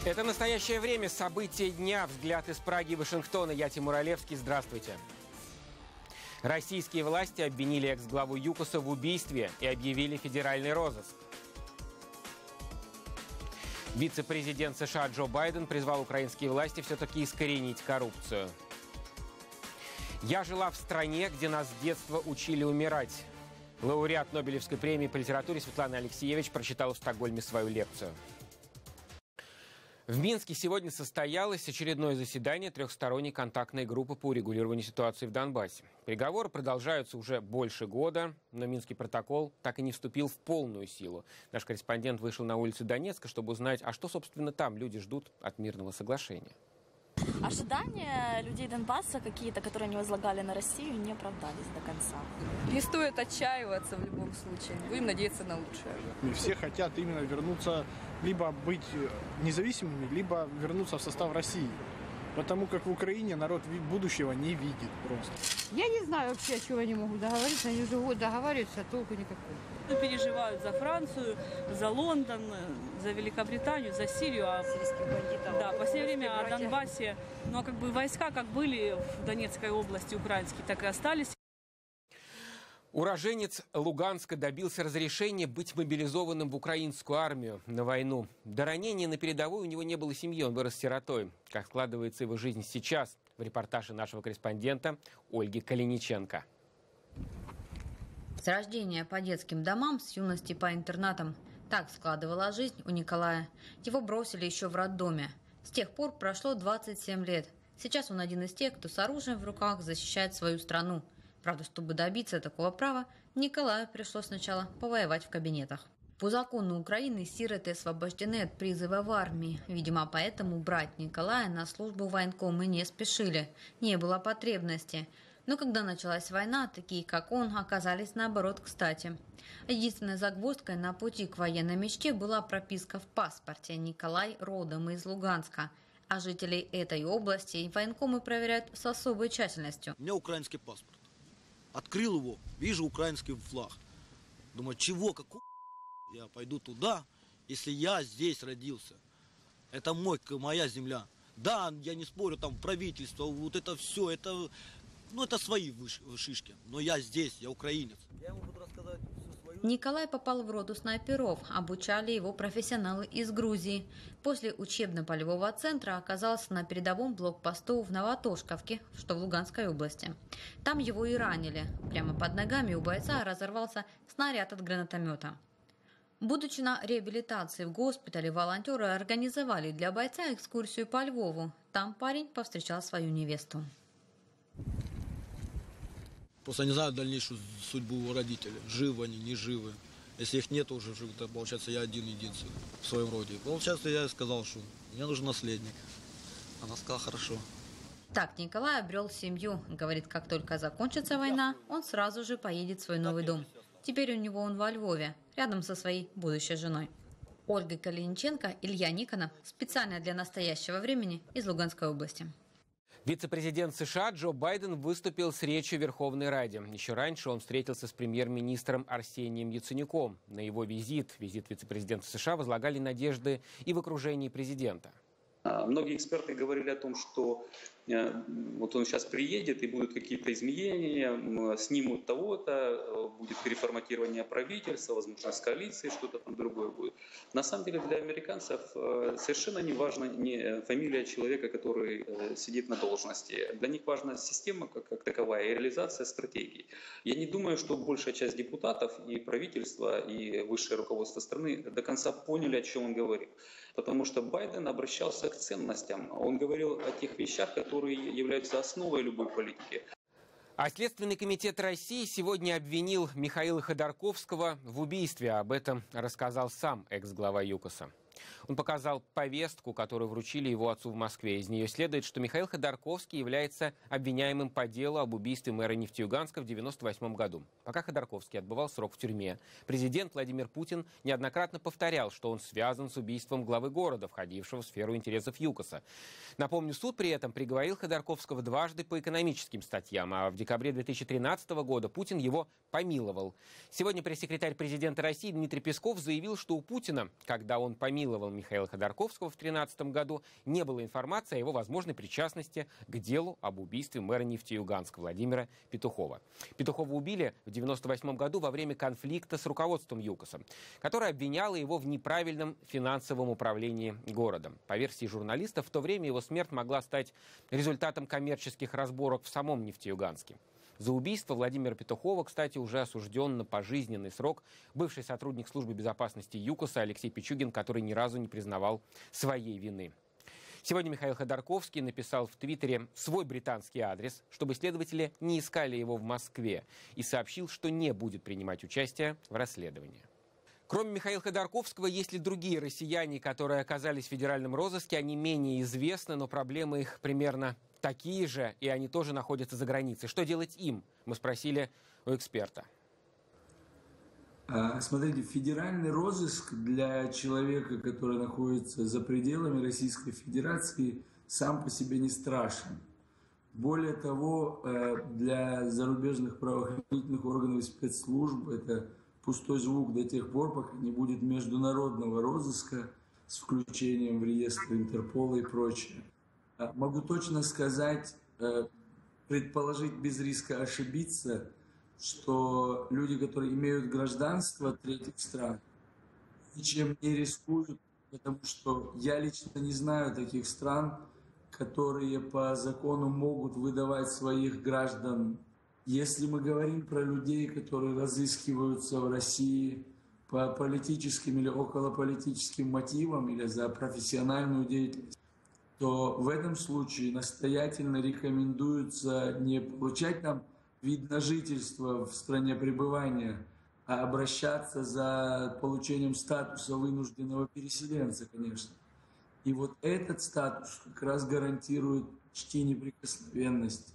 Это «Настоящее время», события дня, взгляд из Праги и Вашингтона. Я Тимур Олевский. Здравствуйте. Российские власти обвинили экс-главу ЮКОСа в убийстве и объявили федеральный розыск. Вице-президент США Джо Байден призвал украинские власти все-таки искоренить коррупцию. «Я жила в стране, где нас с детства учили умирать». Лауреат Нобелевской премии по литературе Светлана Алексеевич прочитала в Стокгольме свою лекцию. В Минске сегодня состоялось очередное заседание трехсторонней контактной группы по урегулированию ситуации в Донбассе. Переговоры продолжаются уже больше года, но Минский протокол так и не вступил в полную силу. Наш корреспондент вышел на улицу Донецка, чтобы узнать, а что, собственно, там люди ждут от мирного соглашения. Ожидания людей Донбасса какие-то, которые они возлагали на Россию, не оправдались до конца. Не стоит отчаиваться в любом случае. Будем надеяться на лучшее. И все хотят именно вернуться, либо быть независимыми, либо вернуться в состав России. Потому как в Украине народ будущего не видит просто. Я не знаю вообще, о чем они могут договориться. Они уже год договариваются, а толку никакого. Переживают за Францию, за Лондон, за Великобританию, за Сирию. Да, в последнее время о Донбассе, но как бы войска как были в Донецкой области украинские, так и остались. Уроженец Луганска добился разрешения быть мобилизованным в украинскую армию на войну. До ранения на передовой у него не было семьи, он вырос сиротой. Как складывается его жизнь сейчас? В репортаже нашего корреспондента Ольги Калиниченко. С рождения по детским домам, с юности по интернатам. Так складывала жизнь у Николая. Его бросили еще в роддоме. С тех пор прошло 27 лет. Сейчас он один из тех, кто с оружием в руках защищает свою страну. Правда, чтобы добиться такого права, Николаю пришлось сначала повоевать в кабинетах. По закону Украины сироты освобождены от призыва в армии. Видимо, поэтому брать Николая на службу в военкомы не спешили. Не было потребности. Но когда началась война, такие как он оказались наоборот кстати. Единственной загвоздкой на пути к военной мечте была прописка в паспорте. Николай родом из Луганска. А жителей этой области военкомы проверяют с особой тщательностью. У меня украинский паспорт. Открыл его, вижу украинский флаг. Думаю, чего, какого я пойду туда, если я здесь родился. Это моя земля. Да, я не спорю, там правительство, вот это все, это свои шишки. Но я здесь, я украинец. Я ему буду рассказать всю свою... Николай попал в роту снайперов, обучали его профессионалы из Грузии. После учебно-полевого центра оказался на передовом блокпосту в Новотошковке, что в Луганской области. Там его и ранили. Прямо под ногами у бойца разорвался снаряд от гранатомета. Будучи на реабилитации в госпитале, волонтеры организовали для бойца экскурсию по Львову. Там парень повстречал свою невесту. Просто не знаю дальнейшую судьбу родителей. Живы они, не живы. Если их нет уже, то получается я один-единственный в своем роде. Получается, я сказал, что мне нужен наследник. Она сказала, хорошо. Так Николай обрел семью. Говорит, как только закончится война, он сразу же поедет в свой новый дом. Теперь у него он во Львове, рядом со своей будущей женой. Ольга Калиниченко, Илья Никонов. Специально для «Настоящего времени» из Луганской области. Вице-президент США Джо Байден выступил с речью в Верховной Раде. Еще раньше он встретился с премьер-министром Арсением Яценюком. На его визит вице-президента США возлагали надежды и в окружении президента. Многие эксперты говорили о том, что вот он сейчас приедет и будут какие-то изменения, снимут того-то, будет переформатирование правительства, возможно, с коалицией что-то там другое будет. На самом деле для американцев совершенно не важна не фамилия человека, который сидит на должности. Для них важна система как таковая и реализация стратегии. Я не думаю, что большая часть депутатов и правительства, и высшее руководство страны до конца поняли, о чем он говорит. Потому что Байден обращался к ценностям. Он говорил о тех вещах, которые являются основой любой политики. А Следственный комитет России сегодня обвинил Михаила Ходорковского в убийстве. Об этом рассказал сам экс-глава ЮКОСа. Он показал повестку, которую вручили его отцу в Москве. Из нее следует, что Михаил Ходорковский является обвиняемым по делу об убийстве мэра Нефтеюганска в 1998 году. Пока Ходорковский отбывал срок в тюрьме, президент Владимир Путин неоднократно повторял, что он связан с убийством главы города, входившего в сферу интересов ЮКОСа. Напомню, суд при этом приговорил Ходорковского дважды по экономическим статьям, а в декабре 2013 года Путин его помиловал. Сегодня пресс-секретарь президента России Дмитрий Песков заявил, что у Путина, когда он помиловал помиловал Михаила Ходорковского в 2013 году, не было информации о его возможной причастности к делу об убийстве мэра Нефтеюганска Владимира Петухова. Петухова убили в 1998 году во время конфликта с руководством ЮКОСа, которое обвиняло его в неправильном финансовом управлении городом. По версии журналистов, в то время его смерть могла стать результатом коммерческих разборок в самом Нефтеюганске. За убийство Владимира Петухова, кстати, уже осужден на пожизненный срок бывший сотрудник службы безопасности ЮКОСа Алексей Пичугин, который ни разу не признавал своей вины. Сегодня Михаил Ходорковский написал в Твиттере свой британский адрес, чтобы следователи не искали его в Москве, и сообщил, что не будет принимать участие в расследовании. Кроме Михаила Ходорковского, есть ли другие россияне, которые оказались в федеральном розыске? Они менее известны, но проблемы их примерно такие же, и они тоже находятся за границей. Что делать им? Мы спросили у эксперта. Смотрите, федеральный розыск для человека, который находится за пределами Российской Федерации, сам по себе не страшен. Более того, для зарубежных правоохранительных органов и спецслужб это пустой звук до тех пор, пока не будет международного розыска с включением в реестр Интерпола и прочее. Могу точно сказать, предположить без риска ошибиться, что люди, которые имеют гражданство третьих стран, ничем не рискуют, потому что я лично не знаю таких стран, которые по закону могут выдавать своих граждан. Если мы говорим про людей, которые разыскиваются в России по политическим или околополитическим мотивам или за профессиональную деятельность, то в этом случае настоятельно рекомендуется не получать там вид на жительство в стране пребывания, а обращаться за получением статуса вынужденного переселенца, конечно. И вот этот статус как раз гарантирует почти неприкосновенность.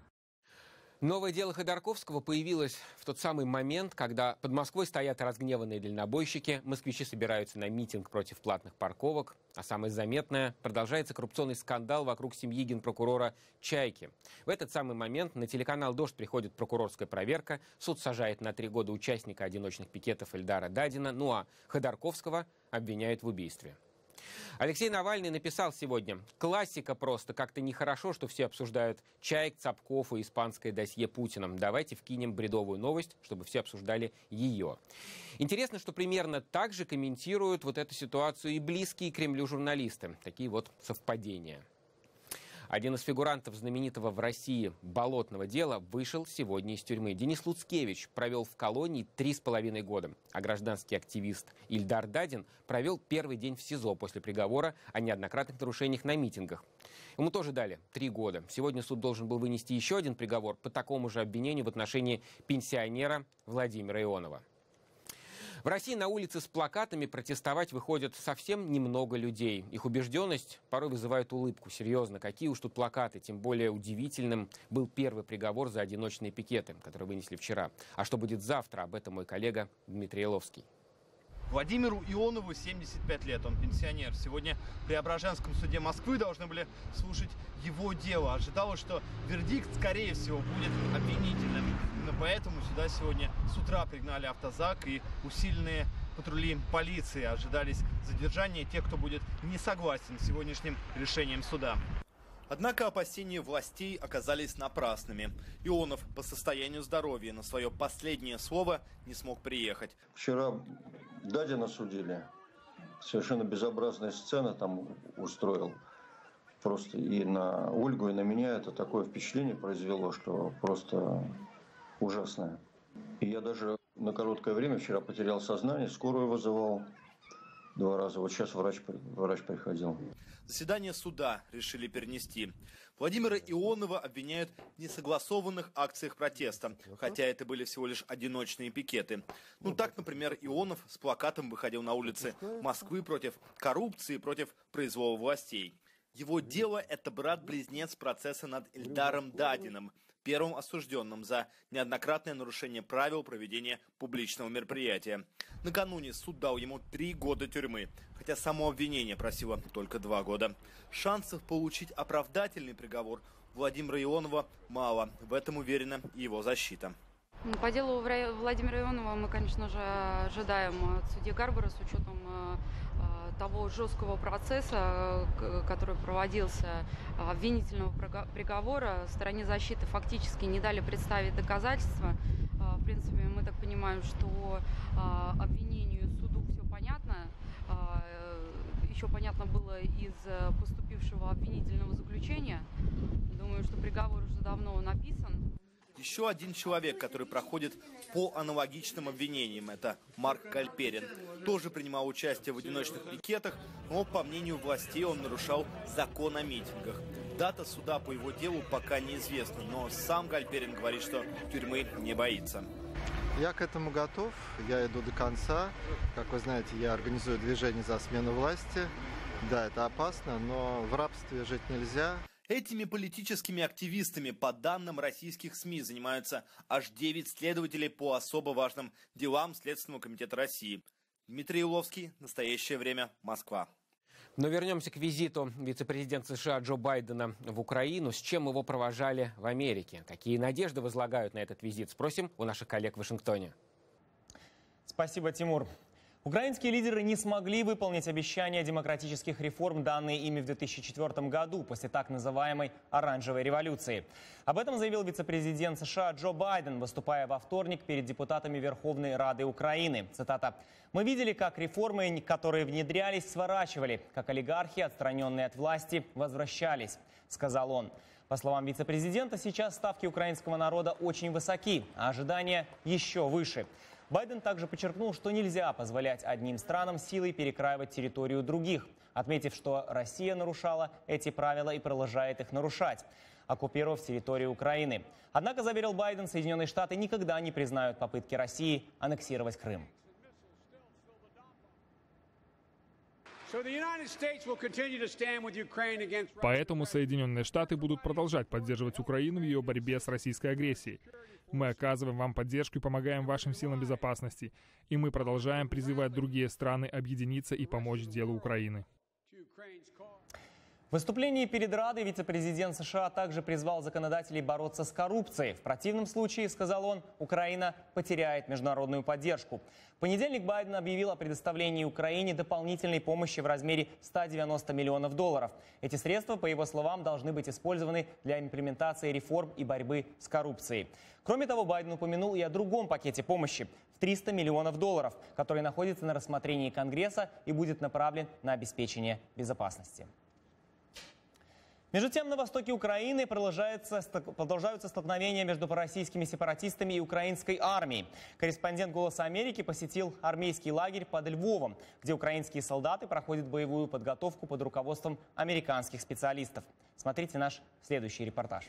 Новое дело Ходорковского появилось в тот самый момент, когда под Москвой стоят разгневанные дальнобойщики, москвичи собираются на митинг против платных парковок, а самое заметное – продолжается коррупционный скандал вокруг семьи генпрокурора Чайки. В этот самый момент на телеканал «Дождь» приходит прокурорская проверка, суд сажает на 3 года участника одиночных пикетов Эльдара Дадина, ну а Ходорковского обвиняют в убийстве. Алексей Навальный написал сегодня: «Классика просто. Как-то нехорошо, что все обсуждают Чайк, Цапков и испанское досье Путина. Давайте вкинем бредовую новость, чтобы все обсуждали ее». Интересно, что примерно так же комментируют вот эту ситуацию и близкие Кремлю журналисты. Такие вот совпадения. Один из фигурантов знаменитого в России болотного дела вышел сегодня из тюрьмы. Денис Луцкевич провел в колонии 3,5 года, а гражданский активист Ильдар Дадин провел первый день в СИЗО после приговора о неоднократных нарушениях на митингах. Ему тоже дали 3 года. Сегодня суд должен был вынести еще один приговор по такому же обвинению в отношении пенсионера Владимира Ионова. В России на улице с плакатами протестовать выходят совсем немного людей. Их убежденность порой вызывает улыбку. Серьезно, какие уж тут плакаты. Тем более удивительным был первый приговор за одиночные пикеты, которые вынесли вчера. А что будет завтра, об этом мой коллега Дмитрий Еловский. Владимиру Ионову 75 лет, он пенсионер. Сегодня в Преображенском суде Москвы должны были слушать его дело. Ожидалось, что вердикт, скорее всего, будет обвинительным. Именно поэтому сюда сегодня с утра пригнали автозак и усиленные патрули полиции. Ожидались задержания тех, кто будет не согласен с сегодняшним решением суда. Однако опасения властей оказались напрасными. Ионов по состоянию здоровья на свое последнее слово не смог приехать. Вчера Дадина судили. Совершенно безобразная сцена там устроил. Просто и на Ольгу, и на меня это такое впечатление произвело, что просто ужасное. И я даже на короткое время вчера потерял сознание, скорую вызывал 2 раза. Вот сейчас врач приходил. Заседание суда решили перенести. Владимира Ионова обвиняют в несогласованных акциях протеста, хотя это были всего лишь одиночные пикеты. Ну так, например, Ионов с плакатом выходил на улицы Москвы против коррупции, против произвола властей. Его дело – это брат-близнец процесса над Ильдаром Дадиным, первым осужденным за неоднократное нарушение правил проведения публичного мероприятия. Накануне суд дал ему 3 года тюрьмы, хотя само обвинение просило только 2 года. Шансов получить оправдательный приговор Владимира Ионова мало. В этом уверена и его защита. По делу Владимира Ионова мы, конечно же, ожидаем от судьи Гарбара с учетом того жесткого процесса, который проводился, обвинительного приговора, стороне защиты фактически не дали представить доказательства. В принципе, мы так понимаем, что обвинению, суду все понятно. Еще понятно было из поступившего обвинительного заключения. Думаю, что приговор уже давно написан. Еще один человек, который проходит по аналогичным обвинениям, это Марк Гальперин. Тоже принимал участие в одиночных пикетах, но, по мнению властей, он нарушал закон о митингах. Дата суда по его делу пока неизвестна, но сам Гальперин говорит, что тюрьмы не боится. Я к этому готов, я иду до конца. Как вы знаете, я организую движение за смену власти. Да, это опасно, но в рабстве жить нельзя. Этими политическими активистами, по данным российских СМИ, занимаются аж 9 следователей по особо важным делам Следственного комитета России. Дмитрий Иловский, «Настоящее время», Москва. Но вернемся к визиту вице-президента США Джо Байдена в Украину. С чем его провожали в Америке? Какие надежды возлагают на этот визит? Спросим у наших коллег в Вашингтоне. Спасибо, Тимур. Украинские лидеры не смогли выполнить обещания демократических реформ, данные ими в 2004 году, после так называемой «оранжевой революции». Об этом заявил вице-президент США Джо Байден, выступая во вторник перед депутатами Верховной Рады Украины. Цитата. «Мы видели, как реформы, которые внедрялись, сворачивали, как олигархи, отстраненные от власти, возвращались», — сказал он. По словам вице-президента, сейчас ставки украинского народа очень высоки, а ожидания еще выше. Байден также подчеркнул, что нельзя позволять одним странам силой перекраивать территорию других, отметив, что Россия нарушала эти правила и продолжает их нарушать, оккупировав территорию Украины. Однако, заверил Байден, Соединенные Штаты никогда не признают попытки России аннексировать Крым. Поэтому Соединенные Штаты будут продолжать поддерживать Украину в ее борьбе с российской агрессией. Мы оказываем вам поддержку и помогаем вашим силам безопасности. И мы продолжаем призывать другие страны объединиться и помочь делу Украины. В выступлении перед Радой вице-президент США также призвал законодателей бороться с коррупцией. В противном случае, сказал он, Украина потеряет международную поддержку. В понедельник Байден объявил о предоставлении Украине дополнительной помощи в размере $190 миллионов. Эти средства, по его словам, должны быть использованы для имплементации реформ и борьбы с коррупцией. Кроме того, Байден упомянул и о другом пакете помощи в $300 миллионов, который находится на рассмотрении Конгресса и будет направлен на обеспечение безопасности. Между тем, на востоке Украины продолжаются столкновения между пророссийскими сепаратистами и украинской армией. Корреспондент «Голоса Америки» посетил армейский лагерь под Львовом, где украинские солдаты проходят боевую подготовку под руководством американских специалистов. Смотрите наш следующий репортаж.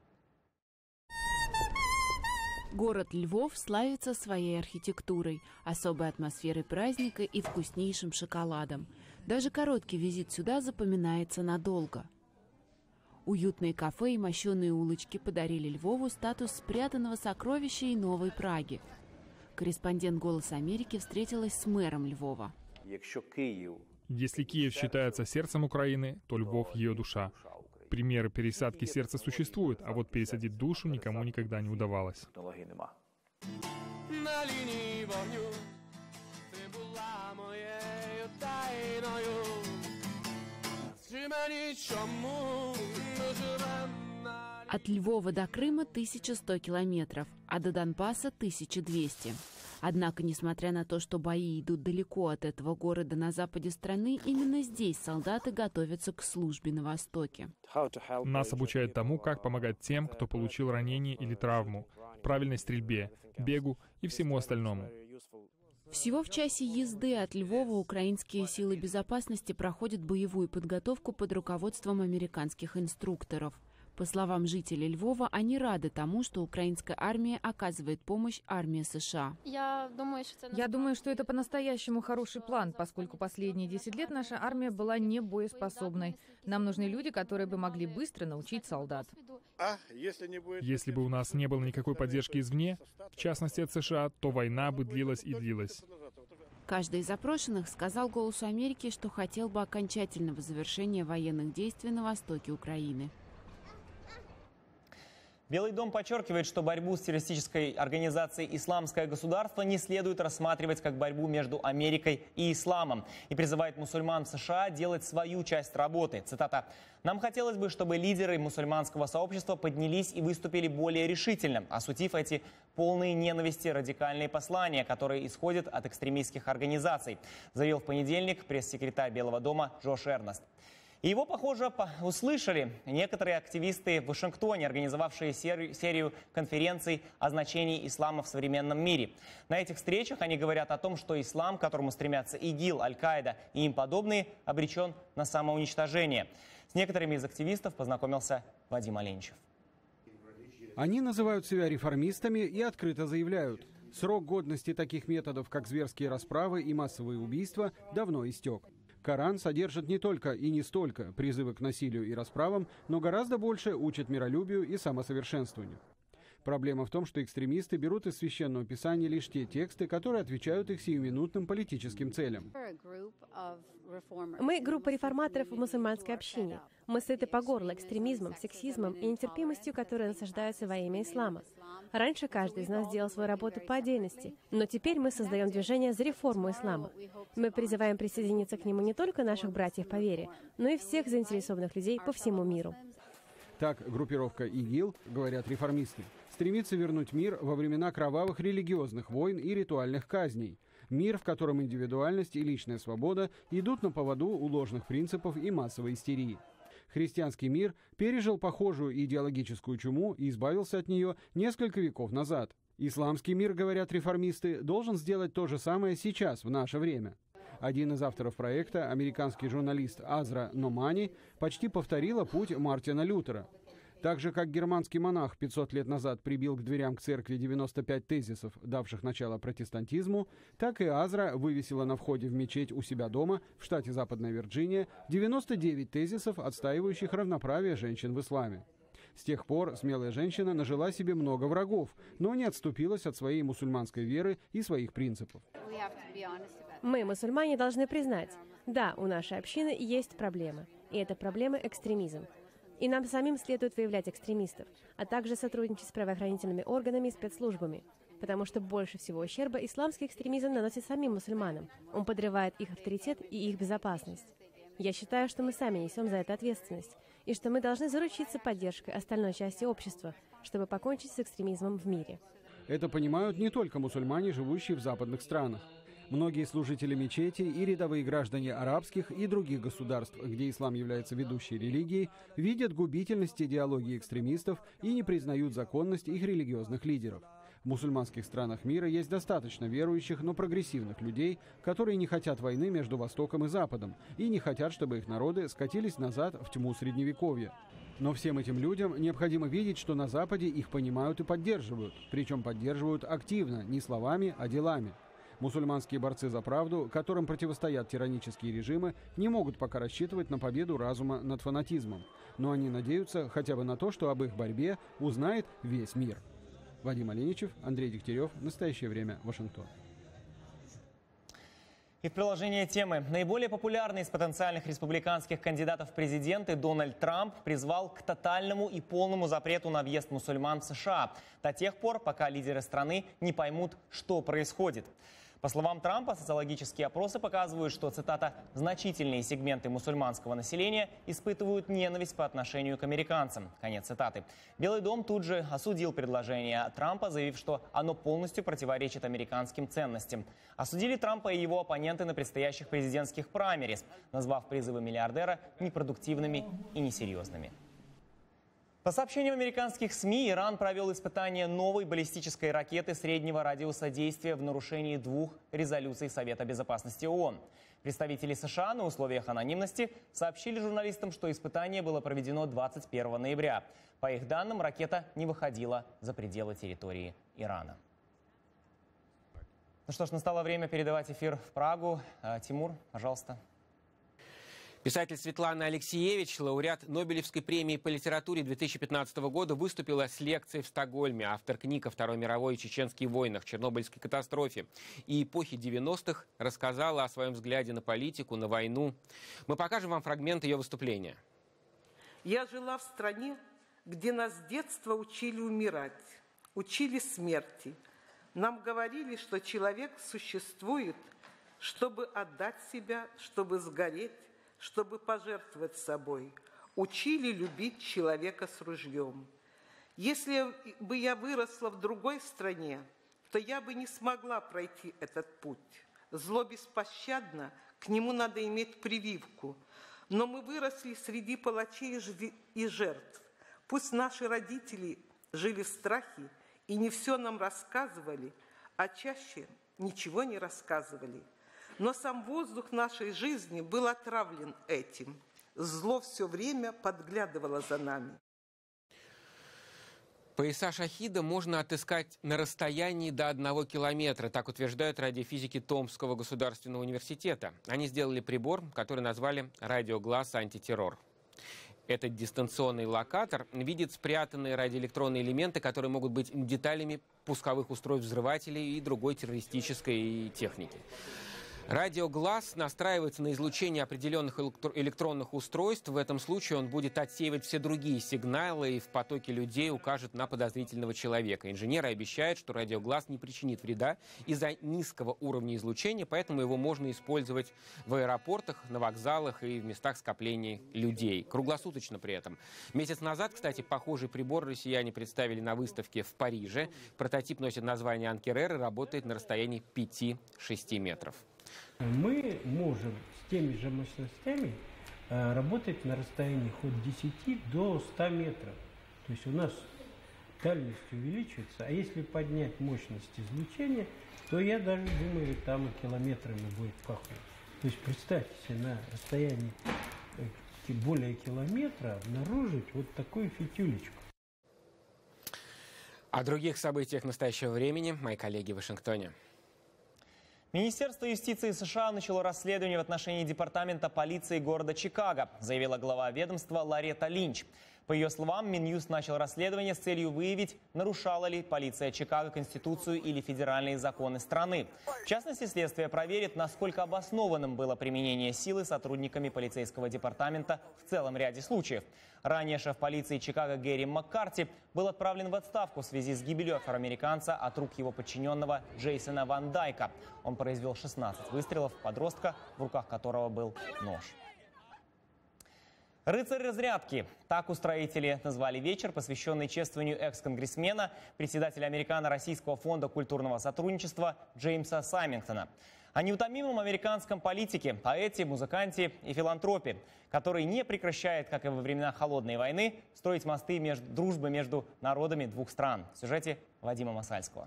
Город Львов славится своей архитектурой, особой атмосферой праздника и вкуснейшим шоколадом. Даже короткий визит сюда запоминается надолго. Уютные кафе и мощеные улочки подарили Львову статус спрятанного сокровища и новой Праги. Корреспондент «Голос Америки» встретилась с мэром Львова. Если Киев считается сердцем Украины, то Львов — ее душа. Примеры пересадки сердца существуют, а вот пересадить душу никому никогда не удавалось. От Львова до Крыма 1100 километров, а до Донбасса 1200. Однако, несмотря на то, что бои идут далеко от этого города на западе страны, именно здесь солдаты готовятся к службе на востоке. Нас обучают тому, как помогать тем, кто получил ранение или травму, правильной стрельбе, бегу и всему остальному. Всего в часе езды от Львова украинские силы безопасности проходят боевую подготовку под руководством американских инструкторов. По словам жителей Львова, они рады тому, что украинская армия оказывает помощь армии США. Я думаю, что это по-настоящему хороший план, поскольку последние 10 лет наша армия была не боеспособной. Нам нужны люди, которые бы могли быстро научить солдат. Если бы у нас не было никакой поддержки извне, в частности от США, то война бы длилась и длилась. Каждый из опрошенных сказал «Голосу Америки», что хотел бы окончательного завершения военных действий на востоке Украины. Белый дом подчеркивает, что борьбу с террористической организацией «Исламское государство» не следует рассматривать как борьбу между Америкой и исламом и призывает мусульман в США делать свою часть работы. Цитата. «Нам хотелось бы, чтобы лидеры мусульманского сообщества поднялись и выступили более решительно, осудив эти полные ненависти радикальные послания, которые исходят от экстремистских организаций», заявил в понедельник пресс-секретарь Белого дома Джош Эрнест. И его, похоже, услышали некоторые активисты в Вашингтоне, организовавшие серию конференций о значении ислама в современном мире. На этих встречах они говорят о том, что ислам, к которому стремятся ИГИЛ, Аль-Каида и им подобные, обречен на самоуничтожение. С некоторыми из активистов познакомился Вадим Оленичев. Они называют себя реформистами и открыто заявляют: срок годности таких методов, как зверские расправы и массовые убийства, давно истек. Коран содержит не только и не столько призывы к насилию и расправам, но гораздо больше учит миролюбию и самосовершенствованию. Проблема в том, что экстремисты берут из Священного Писания лишь те тексты, которые отвечают их сиюминутным политическим целям. Мы группа реформаторов в мусульманской общине. Мы сыты по горло экстремизмом, сексизмом и нетерпимостью, которые насаждаются во имя ислама. Раньше каждый из нас делал свою работу по отдельности, но теперь мы создаем движение за реформу ислама. Мы призываем присоединиться к нему не только наших братьев по вере, но и всех заинтересованных людей по всему миру. Так группировка ИГИЛ, говорят реформисты, стремится вернуть мир во времена кровавых религиозных войн и ритуальных казней. Мир, в котором индивидуальность и личная свобода идут на поводу у ложных принципов и массовой истерии. Христианский мир пережил похожую идеологическую чуму и избавился от нее несколько веков назад. Исламский мир, говорят реформисты, должен сделать то же самое сейчас, в наше время. Один из авторов проекта, американский журналист Азра Номани, почти повторила путь Мартина Лютера. Так же, как германский монах 500 лет назад прибил к дверям к церкви 95 тезисов, давших начало протестантизму, так и Азра вывесила на входе в мечеть у себя дома в штате Западная Вирджиния 99 тезисов, отстаивающих равноправие женщин в исламе. С тех пор смелая женщина нажила себе много врагов, но не отступилась от своей мусульманской веры и своих принципов. Мы, мусульмане, должны признать, да, у нашей общины есть проблемы, и эта проблема – экстремизм. И нам самим следует выявлять экстремистов, а также сотрудничать с правоохранительными органами и спецслужбами, потому что больше всего ущерба исламский экстремизм наносит самим мусульманам. Он подрывает их авторитет и их безопасность. Я считаю, что мы сами несем за это ответственность, и что мы должны заручиться поддержкой остальной части общества, чтобы покончить с экстремизмом в мире. Это понимают не только мусульмане, живущие в западных странах. Многие служители мечети и рядовые граждане арабских и других государств, где ислам является ведущей религией, видят губительность идеологии экстремистов и не признают законность их религиозных лидеров. В мусульманских странах мира есть достаточно верующих, но прогрессивных людей, которые не хотят войны между Востоком и Западом и не хотят, чтобы их народы скатились назад в тьму Средневековья. Но всем этим людям необходимо видеть, что на Западе их понимают и поддерживают, причем поддерживают активно, не словами, а делами. Мусульманские борцы за правду, которым противостоят тиранические режимы, не могут пока рассчитывать на победу разума над фанатизмом. Но они надеются хотя бы на то, что об их борьбе узнает весь мир. Вадим Оленичев, Андрей Дегтярев. Настоящее время. Вашингтон. И в продолжение темы. Наиболее популярный из потенциальных республиканских кандидатов в президенты Дональд Трамп призвал к тотальному и полному запрету на въезд мусульман в США до тех пор, пока лидеры страны не поймут, что происходит. По словам Трампа, социологические опросы показывают, что, цитата, «значительные сегменты мусульманского населения испытывают ненависть по отношению к американцам». Конец цитаты. Белый дом тут же осудил предложение Трампа, заявив, что оно полностью противоречит американским ценностям. Осудили Трампа и его оппоненты на предстоящих президентских праймерис, назвав призывы миллиардера непродуктивными и несерьезными. По сообщениям американских СМИ, Иран провел испытание новой баллистической ракеты среднего радиуса действия в нарушении 2 резолюций Совета Безопасности ООН. Представители США на условиях анонимности сообщили журналистам, что испытание было проведено 21 ноября. По их данным, ракета не выходила за пределы территории Ирана. Ну что ж, настало время передавать эфир в Прагу. Тимур, пожалуйста. Писатель Светлана Алексеевич, лауреат Нобелевской премии по литературе 2015 года, выступила с лекцией в Стокгольме. Автор книг о Второй мировой и чеченских войнах, Чернобыльской катастрофе и эпохе 90-х рассказала о своем взгляде на политику, на войну. Мы покажем вам фрагмент ее выступления. Я жила в стране, где нас с детства учили умирать, учили смерти. Нам говорили, что человек существует, чтобы отдать себя, чтобы сгореть, чтобы пожертвовать собой. Учили любить человека с ружьем. Если бы я выросла в другой стране, то я бы не смогла пройти этот путь. Зло беспощадно, к нему надо иметь прививку. Но мы выросли среди палачей и жертв. Пусть наши родители жили в страхе и не все нам рассказывали, а чаще ничего не рассказывали. Но сам воздух нашей жизни был отравлен этим. Зло все время подглядывало за нами. Пояса шахида можно отыскать на расстоянии до 1 километра, так утверждают радиофизики Томского государственного университета. Они сделали прибор, который назвали «Радиоглаз антитеррор». Этот дистанционный локатор видит спрятанные радиоэлектронные элементы, которые могут быть деталями пусковых устройств взрывателей и другой террористической техники. Радиоглаз настраивается на излучение определенных электронных устройств. В этом случае он будет отсеивать все другие сигналы и в потоке людей укажет на подозрительного человека. Инженеры обещают, что радиоглаз не причинит вреда из-за низкого уровня излучения, поэтому его можно использовать в аэропортах, на вокзалах и в местах скопления людей. Круглосуточно при этом. Месяц назад, кстати, похожий прибор россияне представили на выставке в Париже. Прототип носит название Анкерер и работает на расстоянии 5-6 метров. Мы можем с теми же мощностями работать на расстоянии от 10 до 100 метров. То есть у нас дальность увеличивается, а если поднять мощность излучения, то я даже думаю, там и километрами будет пахнуть. То есть представьте себе, на расстоянии более километра обнаружить вот такую фитюлечку. О других событиях настоящего времени мои коллеги в Вашингтоне. Министерство юстиции США начало расследование в отношении Департамента полиции города Чикаго, заявила глава ведомства Лоретта Линч. По ее словам, Минюст начал расследование с целью выявить, нарушала ли полиция Чикаго Конституцию или федеральные законы страны. В частности, следствие проверит, насколько обоснованным было применение силы сотрудниками полицейского департамента в целом ряде случаев. Ранее шеф полиции Чикаго Гэри Маккарти был отправлен в отставку в связи с гибелью афроамериканца от рук его подчиненного Джейсона Ван Дайка. Он произвел 16 выстрелов в подростка, в руках которого был нож. «Рыцарь разрядки» – так устроители назвали вечер, посвященный чествованию экс-конгрессмена, председателя Американо-Российского фонда культурного сотрудничества Джеймса Саймингтона. О неутомимом американском политике, поэте, музыканте и филантропе, который не прекращает, как и во времена Холодной войны, строить мосты дружбы между народами двух стран. В сюжете Вадима Масальского.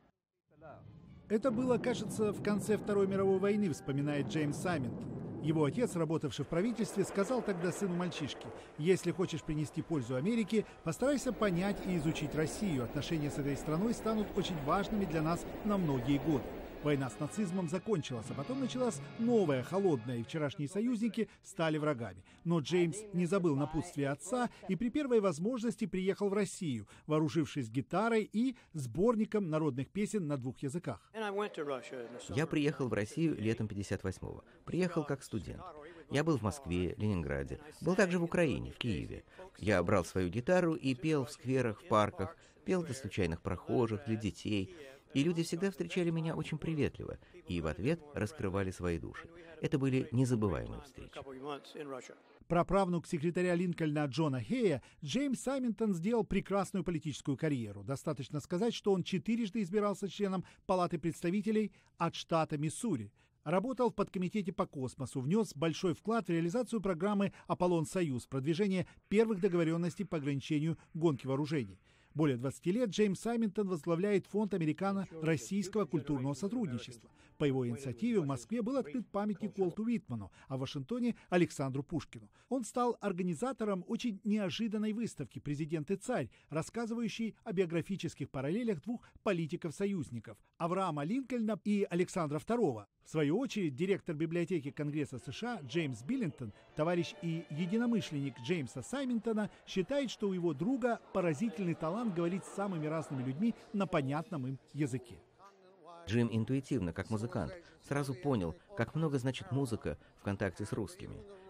Это было, кажется, в конце Второй мировой войны, вспоминает Джеймс Саймингтон. Его отец, работавший в правительстве, сказал тогда сыну мальчишки: «Если хочешь принести пользу Америке, постарайся понять и изучить Россию. Отношения с этой страной станут очень важными для нас на многие годы». Война с нацизмом закончилась, а потом началась новая, холодная, и вчерашние союзники стали врагами. Но Джеймс не забыл напутствие отца и при первой возможности приехал в Россию, вооружившись гитарой и сборником народных песен на 2 языках. Я приехал в Россию летом 58-го. Приехал как студент. Я был в Москве, Ленинграде. Был также в Украине, в Киеве. Я брал свою гитару и пел в скверах, в парках. Пел для случайных прохожих, для детей. И люди всегда встречали меня очень приветливо и в ответ раскрывали свои души. Это были незабываемые встречи. Праправнук секретаря Линкольна Джона Хея, Джеймс Саймингтон сделал прекрасную политическую карьеру. Достаточно сказать, что он 4-жды избирался членом Палаты представителей от штата Миссури. Работал в подкомитете по космосу, внес большой вклад в реализацию программы «Аполлон-Союз», продвижение первых договоренностей по ограничению гонки вооружений. Более 20 лет Джеймс Саймингтон возглавляет фонд Американо-Российского культурного сотрудничества. По его инициативе в Москве был открыт памятник Уолту Уитману, а в Вашингтоне – Александру Пушкину. Он стал организатором очень неожиданной выставки «Президент и царь», рассказывающей о биографических параллелях 2 политиков-союзников – Авраама Линкольна и Александра II. В свою очередь, директор библиотеки Конгресса США Джеймс Биллингтон, товарищ и единомышленник Джеймса Саймингтона, считает, что у его друга поразительный талант говорить с самыми разными людьми на понятном им языке. Джим интуитивно, как музыкант, сразу понял, как много значит музыка в контакте с русскими.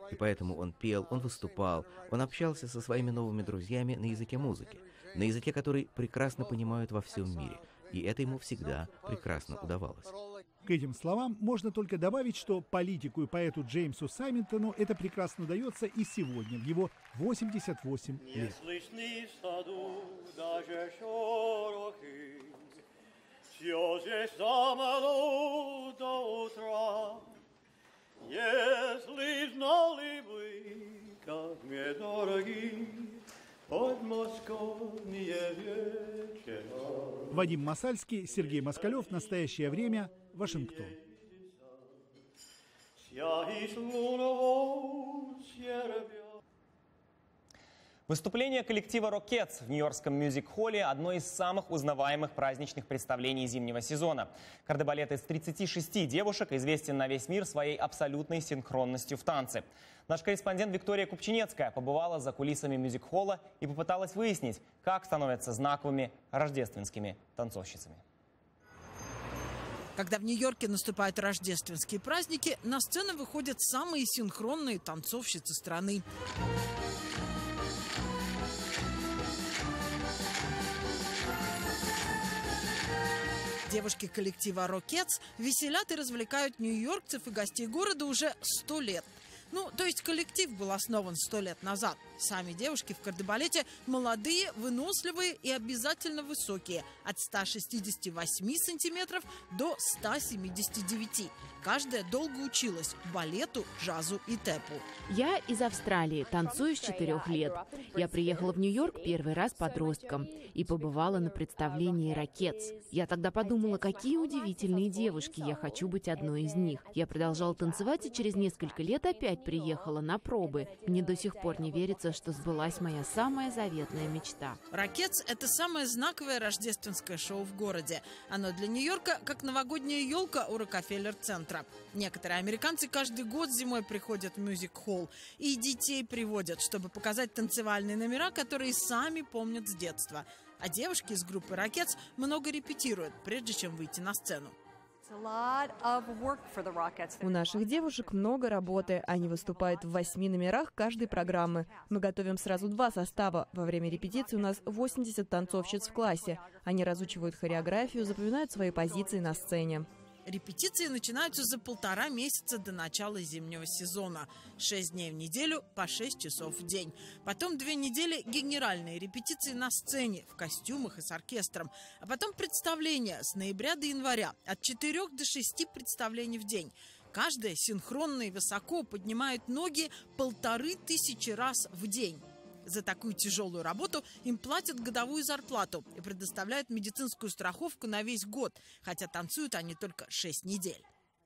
И поэтому он пел, он выступал, он общался со своими новыми друзьями на языке музыки, на языке, который прекрасно понимают во всем мире. И это ему всегда прекрасно удавалось. К этим словам можно только добавить, что политику и поэту Джеймсу Сайминтону это прекрасно удается и сегодня, в его 88 лет. Вадим Масальский, Сергей Москалев. «Настоящее время», Вашингтон. Выступление коллектива Rockettes в нью-йоркском мюзик-холле – одно из самых узнаваемых праздничных представлений зимнего сезона. Кардебалет из 36 девушек известен на весь мир своей абсолютной синхронностью в танце. Наш корреспондент Виктория Купчинецкая побывала за кулисами мюзик-холла и попыталась выяснить, как становятся знаковыми рождественскими танцовщицами. Когда в Нью-Йорке наступают рождественские праздники, на сцену выходят самые синхронные танцовщицы страны. Девушки коллектива Rockettes веселят и развлекают нью-йоркцев и гостей города уже 100 лет. То есть коллектив был основан 100 лет назад. Сами девушки в кардебалете молодые, выносливые и обязательно высокие. От 168 сантиметров до 179. Каждая долго училась балету, джазу и тэпу. Я из Австралии, танцую с 4 лет. Я приехала в Нью-Йорк первый раз подростком и побывала на представлении Rockettes. Я тогда подумала, какие удивительные девушки, я хочу быть одной из них. Я продолжала танцевать и через несколько лет опять приехала на пробы. Мне до сих пор не верится, что сбылась моя самая заветная мечта. Rockettes – это самое знаковое рождественское шоу в городе. Оно для Нью-Йорка как новогодняя елка у Рокфеллер-центра. Некоторые американцы каждый год зимой приходят в мюзик-холл и детей приводят, чтобы показать танцевальные номера, которые сами помнят с детства. А девушки из группы Rockettes много репетируют, прежде чем выйти на сцену. У наших девушек много работы. Они выступают в 8 номерах каждой программы. Мы готовим сразу 2 состава. Во время репетиции у нас 80 танцовщиц в классе. Они разучивают хореографию, запоминают свои позиции на сцене. Репетиции начинаются за 1,5 месяца до начала зимнего сезона. 6 дней в неделю по 6 часов в день. Потом 2 недели генеральные репетиции на сцене, в костюмах и с оркестром. А потом представления с ноября до января. От 4 до 6 представлений в день. Каждая синхронно и высоко поднимает ноги 1500 раз в день. За такую тяжелую работу им платят годовую зарплату и предоставляют медицинскую страховку на весь год, хотя танцуют они только 6 недель.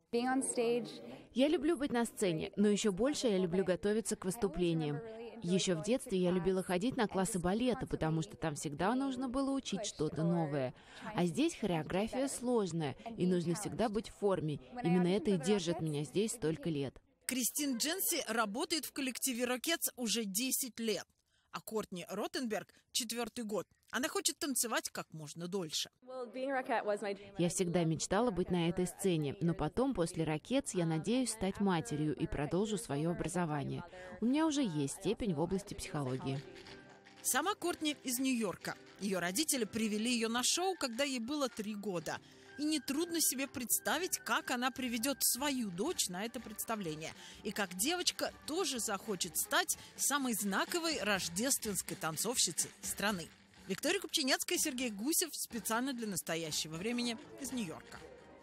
Я люблю быть на сцене, но еще больше я люблю готовиться к выступлениям. Еще в детстве я любила ходить на классы балета, потому что там всегда нужно было учить что-то новое. А здесь хореография сложная, и нужно всегда быть в форме. Именно это и держит меня здесь столько лет. Кристин Дженси работает в коллективе Rockettes уже 10 лет. А Кортни Ротенберг 4-й год. Она хочет танцевать как можно дольше. Я всегда мечтала быть на этой сцене, но потом, после Rockettes, я надеюсь стать матерью и продолжу свое образование. У меня уже есть степень в области психологии. Сама Кортни из Нью-Йорка. Ее родители привели ее на шоу, когда ей было 3 года. И нетрудно себе представить, как она приведет свою дочь на это представление. И как девочка тоже захочет стать самой знаковой рождественской танцовщицей страны. Виктория Купчинецкая, Сергей Гусев. Специально для «Настоящего времени» из Нью-Йорка.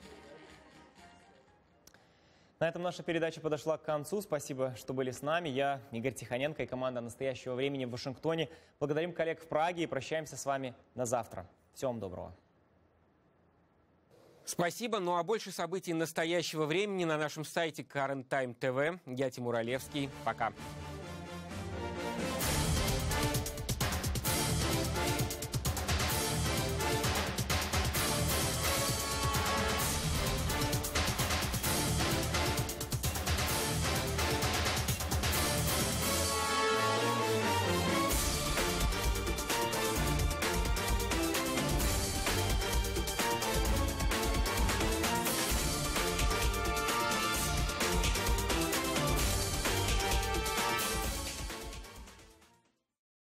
На этом наша передача подошла к концу. Спасибо, что были с нами. Я, Игорь Тихоненко и команда «Настоящего времени» в Вашингтоне. Благодарим коллег в Праге и прощаемся с вами на завтра. Всего вам доброго. Спасибо. Ну а больше событий «Настоящего времени» на нашем сайте Current Time TV. Я Тимур Олевский. Пока.